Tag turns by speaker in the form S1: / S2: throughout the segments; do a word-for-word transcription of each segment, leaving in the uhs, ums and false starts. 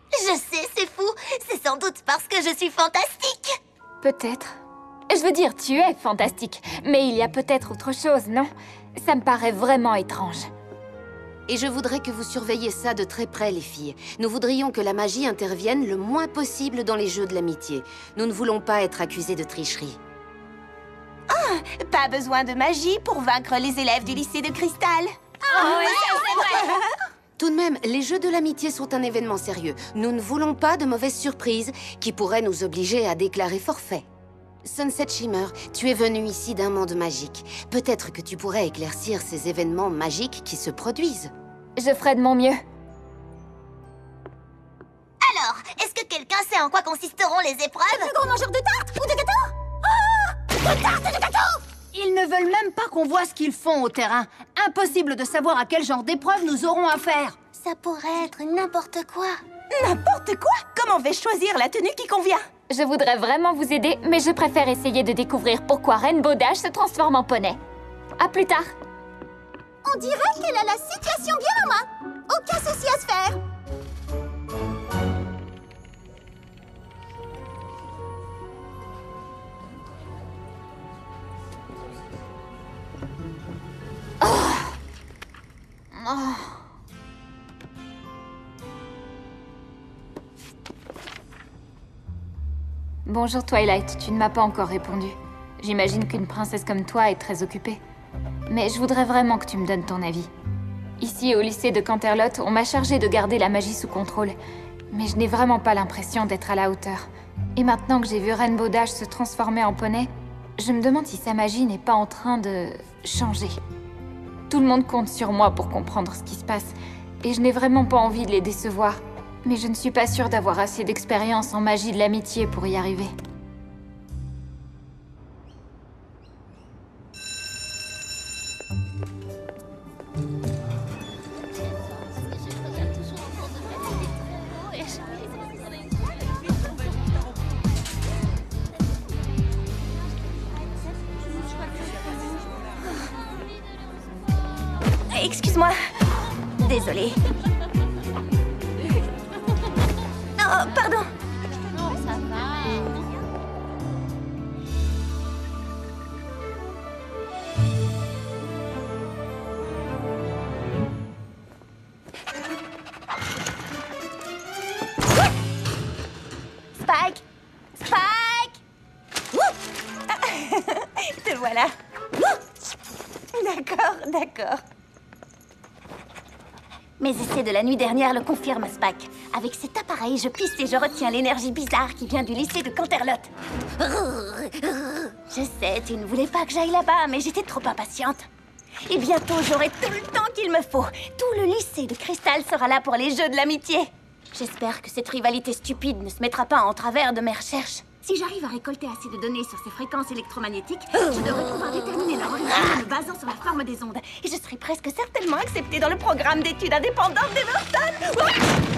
S1: Je sais, c'est fou. C'est sans doute parce que je suis fantastique.
S2: Peut-être. Je veux dire, tu es fantastique. Mais il y a peut-être autre chose, non? Ça me paraît vraiment étrange.
S3: Et je voudrais que vous surveilliez ça de très près, les filles. Nous voudrions que la magie intervienne le moins possible dans les jeux de l'amitié. Nous ne voulons pas être accusés de tricherie.
S1: Oh, pas besoin de magie pour vaincre les élèves du lycée de Cristal.
S2: Oh, oui, c'est vrai.
S3: Tout de même, les jeux de l'amitié sont un événement sérieux. Nous ne voulons pas de mauvaises surprises qui pourraient nous obliger à déclarer forfait. Sunset Shimmer, tu es venu ici d'un monde magique. Peut-être que tu pourrais éclaircir ces événements magiques qui se produisent.
S2: Je ferai de mon mieux.
S1: Alors, est-ce que quelqu'un sait en quoi consisteront les épreuves?
S4: Le plus gros mangeur de tartes ou de gâteaux? Oh, de tartes et de gâteaux!
S5: Ils ne veulent même pas qu'on voit ce qu'ils font au terrain. Impossible de savoir à quel genre d'épreuve nous aurons affaire.
S1: Ça pourrait être n'importe quoi.
S4: N'importe quoi? Comment vais-je choisir la tenue qui convient?
S2: Je voudrais vraiment vous aider, mais je préfère essayer de découvrir pourquoi Rainbow Dash se transforme en poney. À plus tard.
S4: On dirait qu'elle a la situation bien en main. Aucun souci à se faire.
S2: Oh. Bonjour Twilight, tu ne m'as pas encore répondu. J'imagine qu'une princesse comme toi est très occupée. Mais je voudrais vraiment que tu me donnes ton avis. Ici, au lycée de Canterlot, on m'a chargé de garder la magie sous contrôle. Mais je n'ai vraiment pas l'impression d'être à la hauteur. Et maintenant que j'ai vu Rainbow Dash se transformer en poney, je me demande si sa magie n'est pas en train de changer. Tout le monde compte sur moi pour comprendre ce qui se passe. Et je n'ai vraiment pas envie de les décevoir. Mais je ne suis pas sûre d'avoir assez d'expérience en magie de l'amitié pour y arriver.
S4: Excuse-moi. Désolée. Oh, pardon.
S1: Non, ça va.
S4: Spike! Spike! Te voilà. D'accord, d'accord. Mes essais de la nuit dernière le confirment, Spike. Avec cet appareil, je piste et je retiens l'énergie bizarre qui vient du lycée de Canterlot. Je sais, tu ne voulais pas que j'aille là-bas, mais j'étais trop impatiente. Et bientôt, j'aurai tout le temps qu'il me faut. Tout le lycée de Cristal sera là pour les jeux de l'amitié. J'espère que cette rivalité stupide ne se mettra pas en travers de mes recherches. Si j'arrive à récolter assez de données sur ces fréquences électromagnétiques, je devrais pouvoir déterminer leur origine en me basant sur la forme des ondes. Et je serai presque certainement acceptée dans le programme d'études indépendantes d'Everton.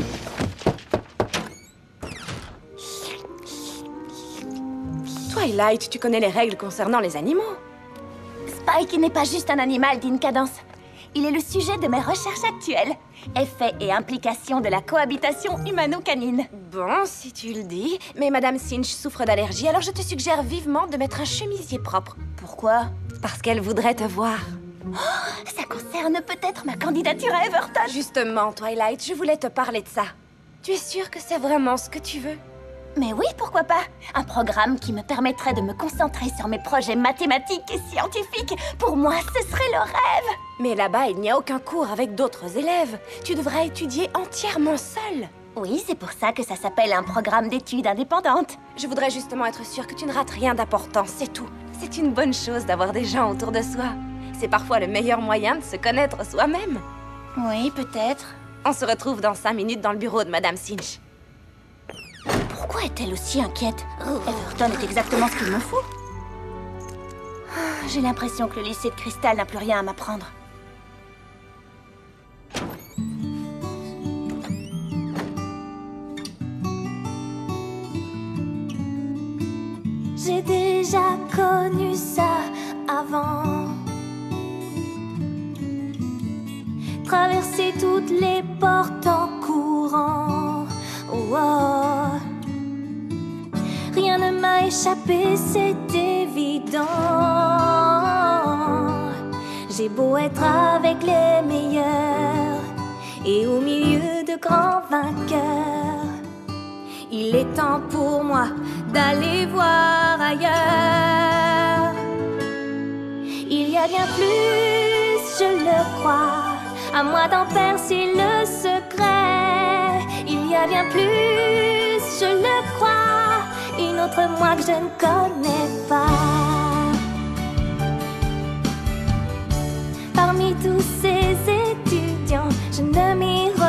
S6: Twilight, tu connais les règles concernant les animaux.
S4: Spike n'est pas juste un animal d'une cadence. Il est le sujet de mes recherches actuelles. Effets et implications de la cohabitation humano-canine.
S6: Bon, si tu le dis. Mais Madame Cinch souffre d'allergie, alors je te suggère vivement de mettre un chemisier propre.
S4: Pourquoi?
S6: Parce qu'elle voudrait te voir.
S4: Oh, ça concerne peut-être ma candidature à Everton.
S6: Justement, Twilight, je voulais te parler de ça. Tu es sûre que c'est vraiment ce que tu veux?
S4: Mais oui, pourquoi pas? Un programme qui me permettrait de me concentrer sur mes projets mathématiques et scientifiques. Pour moi, ce serait le rêve.
S6: Mais là-bas, il n'y a aucun cours avec d'autres élèves. Tu devrais étudier entièrement seule.
S4: Oui, c'est pour ça que ça s'appelle un programme d'études indépendantes.
S6: Je voudrais justement être sûre que tu ne rates rien d'important, c'est tout. C'est une bonne chose d'avoir des gens autour de soi. C'est parfois le meilleur moyen de se connaître soi-même.
S4: Oui, peut-être.
S6: On se retrouve dans cinq minutes dans le bureau de Madame Cinch.
S4: Pourquoi est-elle aussi inquiète? Everton est exactement ce qu'il me faut. J'ai l'impression que le lycée de Cristal n'a plus rien à m'apprendre.
S7: J'ai déjà connu ça avant. Traverser toutes les portes en courant. m'échapper, c'est évident. J'ai beau être avec les meilleurs et au milieu de grands vainqueurs, il est temps pour moi d'aller voir ailleurs. Il y a bien plus, je le crois, à moi d'en percer le secret. Il y a bien plus, je le crois, une autre moi que je ne connais pas. Parmi tous ces étudiants, je ne m'y